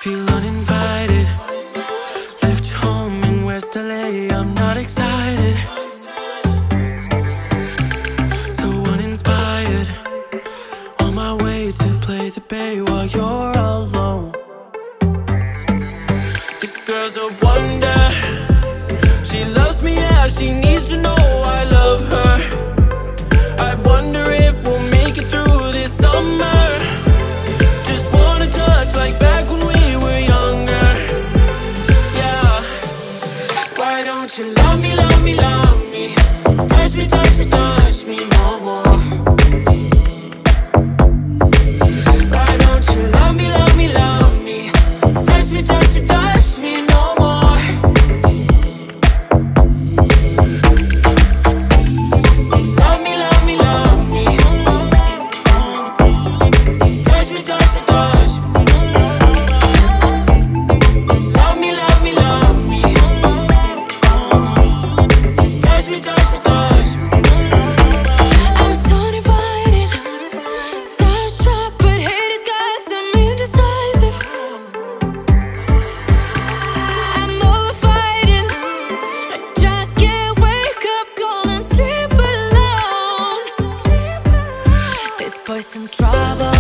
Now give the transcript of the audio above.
Feel uninvited. Left your home in West LA, I'm not excited. So uninspired. On my way to play the bay while you're alone. This girl's a wonder. She loves me, yeah, she needs to know I love her. I wonder if we'll make it through this summer. Just wanna touch like back when we were younger. Yeah. Why don't you love me, love me, love me? Touch me, touch me, touch me no more. Why don't you love me, love me, love me? Touch me, touch me, touch me no more. Love me, love me, love me. Touch me, touch me, touch me. Love me, love me, love me. Touch me, touch me, touch me. I'm so divided, starstruck, but haters got some indecisive. I'm over fighting, I just can't wake up cold and sleep alone. This boy's some trouble.